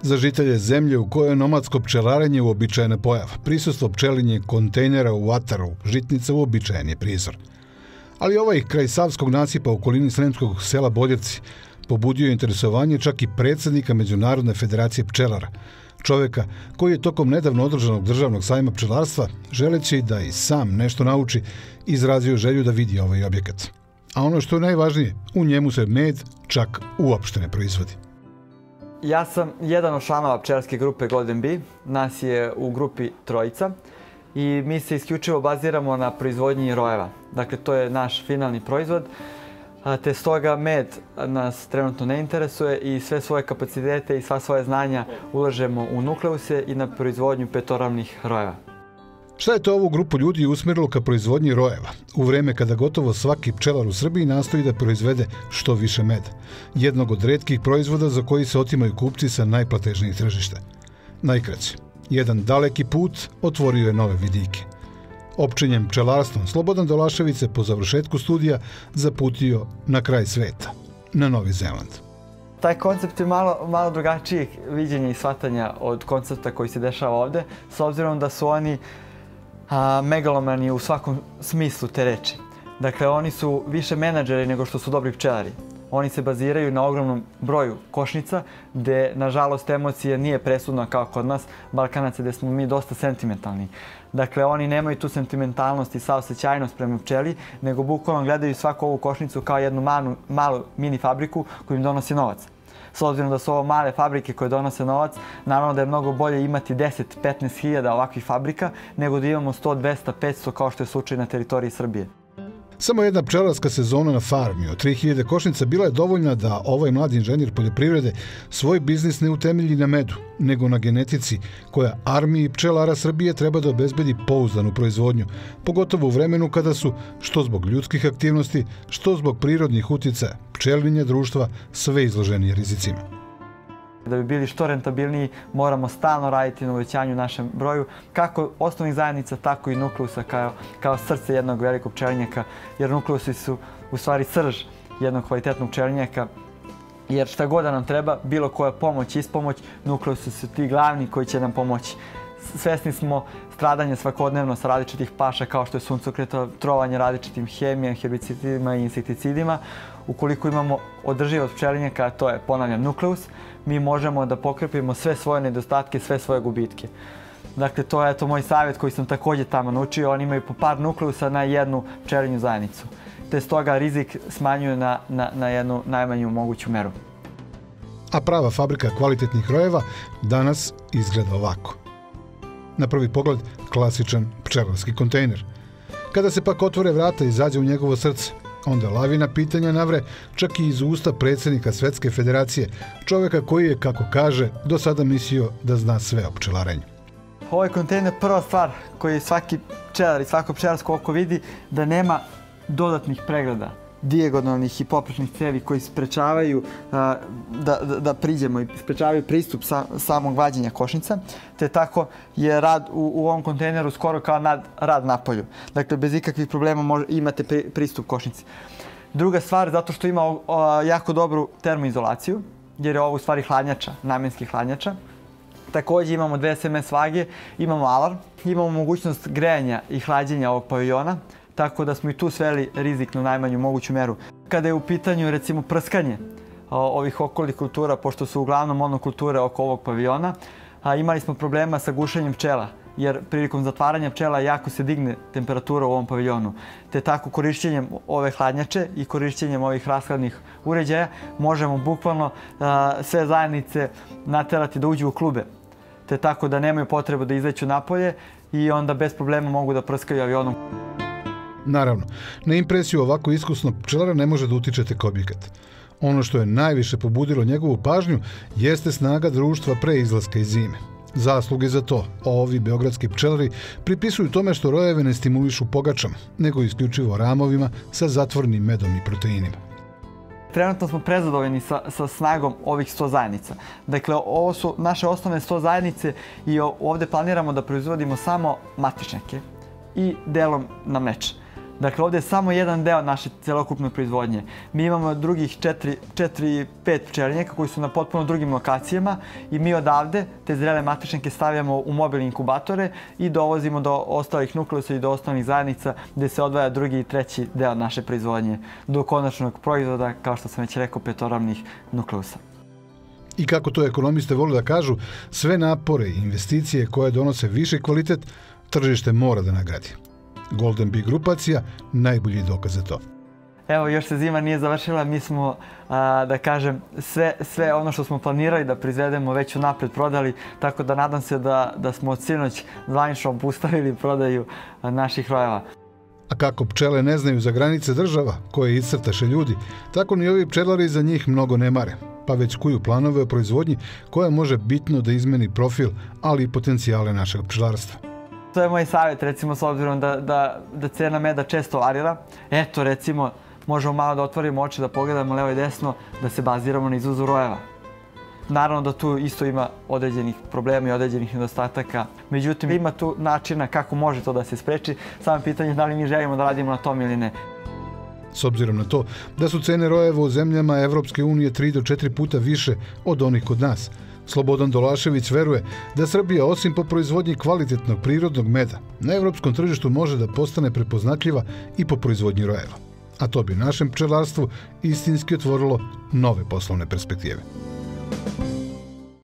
Za žitelje zemlje u kojoj je nomadsko pčelarenje uobičajena pojava, prisustvo pčelinje kontejnera u ataru žitnica uobičajen je prizor. Ali ovaj kraj savskog nasipa u okolini sremskog sela Boljevci pobudio je interesovanje čak i predsjednika Međunarodne federacije pčelara, čovjeka koji je tokom nedavno održanog državnog sajma pčelarstva, želeći da i sam nešto nauči, izrazio želju da vidi ovaj objekat. A ono što je najvažnije, u njemu se med čak uopšte ne proizvodi. Ja sam jedan od članova pčelarske grupe Golden Bee. Nas je u grupi trojica i mi se isključivo baziramo na proizvodnji rojeva. Dakle, to je naš finalni proizvod, te stoga med nas trenutno ne interesuje i sve svoje kapacitete i sva svoje znanja ulažemo u nukleuse i na proizvodnju petoramnih rojeva. Šta je to ovu grupu ljudi usmjerilo ka proizvodnji rojeva, u vreme kada gotovo svaki pčelar u Srbiji nastoji da proizvede što više meda, jednog od retkih proizvoda za koji se otimaju kupci sa najplatežnijih tržišta? Najkraće, jedan daleki put otvorio je nove vidike. Opčinjem pčelarstvom Slobodan Dolašević se po završetku studija zaputio na kraj sveta, na Novi Zeland. Taj koncept je malo drugačijih viđenja i shvatanja od koncepta koji se dešava ovde, s obzirom da su oni megalomani u svakom smislu te reči. Dakle, oni su više menadžeri nego što su dobri pčelari. Oni se baziraju na ogromnom broju košnica, gde, nažalost, emocija nije presudna kao kod nas, Balkanaca, gde smo mi dosta sentimentalni. Dakle, oni nemaju tu sentimentalnost i saosećajnost prema pčeli, nego bukvalno gledaju svaku ovu košnicu kao jednu malu mini fabriku koju im donosi novac. S obzirom da su ovo male fabrike koje donose novac, naravno da je mnogo bolje imati 10-15 hiljada ovakvih fabrika nego da imamo 100, 200, 500 kao što je slučaj na teritoriji Srbije. Samo jedna pčelarska sezona na farmi od 3000 košnica bila je dovoljna da ovaj mladi inženjer poljoprivrede svoj biznis ne utemelji na medu, nego na genetici koja armiji pčelara Srbije treba da obezbedi pouzdanu proizvodnju, pogotovo u vremenu kada su, što zbog ljudskih aktivnosti, što zbog prirodnih utjecaja, pčelinje društva sve izloženije rizicima. Da bi bili što rentabilniji, moramo stalno raditi na uvećanju našem broju, kako osnovnih zajednica, tako i nukleusa kao srce jednog velikog pčelinjaka, jer nukleusi su u stvari srž jednog kvalitetnog pčelinjaka, jer šta god da nam treba, bilo koja pomoć, ispomoć, nukleusi su ti glavni koji će nam pomoći. Svesni smo stradanja svakodnevno sa različitih paša kao što je suncokreta, trovanje različitim hemijama, herbicidima i insekticidima. Ukoliko imamo održivost pčelinjaka, to je, ponavljam, nukleus, mi možemo da pokrepimo sve svoje nedostatke, sve svoje gubitke. Dakle, to je moj savjet koji sam također tamo naučio. Oni imaju po par nukleusa na jednu pčelinju zajednicu. Te stoga rizik smanjuju na jednu najmanju moguću meru. A prava fabrika kvalitetnih rojeva danas izgleda ovako. Na prvi pogled, klasičan pčelarski kontejner. Kada se pak otvore vrata i izađe u njegovo srce, onda lavina pitanja navre čak i iz usta predsjednika Svetske federacije, čovjeka koji je, kako kaže, do sada mislio da zna sve o pčelarenju. Ovaj kontejner prva stvar koju svaki pčelar i svako pčelarsko oko vidi, da nema dodatnih pregrada, dijagonalnih i poprečnih cevi koji sprečavaju da priđemo i sprečavaju pristup samog vađenja košnica, te tako je rad u ovom kontejneru skoro kao rad na polju. Dakle, bez ikakvih problema imate pristup košnici. Druga stvar, zato što ima jako dobru termoizolaciju, jer je ovo u stvari hladnjača, namjenski hladnjača. Također imamo 2 SMS vage, imamo alarm, imamo mogućnost grejanja i hlađenja ovog paviljona, tako da smo i tu sveli rizik na najmanju moguću meru. Kada je u pitanju, recimo, prskanje ovih okolnih kultura, pošto su uglavnom monokulture oko ovog paviljona, imali smo problema sa gušenjem pčela, jer prilikom zatvaranja pčela jako se digne temperatura u ovom paviljonu. Te tako korišćenjem ove hladnjače i korišćenjem ovih rashladnih uređaja možemo bukvalno sve zajednice naterati da uđu u klube. Te tako da nemaju potrebu da izađu napolje i onda bez problema mogu da prskaju avionom. Naravno, na impresiju ovako iskusnog pčelara ne može da utiče tek objekat. Ono što je najviše pobudilo njegovu pažnju jeste snaga društva pre izlaska iz zime. Zasluge za to ovi beogradski pčelari pripisuju tome što rojeve ne stimulišu pogačama, nego isključivo ramovima sa zatvornim medom i proteinima. Trenutno smo prezadovoljni sa snagom ovih 100 zajednica. Dakle, ovo su naše osnovne 100 zajednice i ovdje planiramo da proizvodimo samo matičnjake i delom na mleč. Dakle, ovdje je samo jedan deo naše celokupne proizvodnje. Mi imamo drugih 4-5 pčelinjaka koji su na potpuno drugim lokacijama i mi odavde te zrele matičnjake stavljamo u mobilne inkubatore i dovozimo do ostalih nukleusa i do ostalih zajednica gdje se odvaja drugi i treći deo naše proizvodnje do konačnog proizvoda, kao što sam već rekao, petoramnih nukleusa. I kako to ekonomiste vole da kažu, sve napore i investicije koje donose viši kvalitet, tržište mora da nagradi. Golden Bee grupacija najbolji dokaz za to. Evo, još se zima nije završila, mi smo, da kažem, sve ono što smo planirali da proizvedemo već unapred prodali, tako da nadam se da smo od sinoć zvanično obustavili prodaju naših rojeva. A kako pčele ne znaju za granice država koje iscrtaše ljudi, tako ni ovi pčelari za njih mnogo ne mare, pa već kuju planove o proizvodnji koja može bitno da izmeni profil, ali i potencijale našeg pčelarstva. To je moj savjet, recimo, s obzirom da cena meda često varira. Eto, recimo, možemo malo da otvorimo oči, da pogledamo levo i desno, da se baziramo na izvozu rojeva. Naravno da tu isto ima određenih problema i određenih nedostataka. Međutim, ima tu načina kako može to da se spreči. Samo pitanje da li mi želimo da radimo na tom ili ne. S obzirom na to da su cene rojeva u zemljama Evropske unije 3 do 4 puta više od onih kod nas, Slobodan Dolašević veruje da Srbija, osim po proizvodnji kvalitetnog prirodnog meda, na evropskom tržištu može da postane prepoznatljiva i po proizvodnji rojeva. A to bi našem pčelarstvu istinski otvorilo nove poslovne perspektive.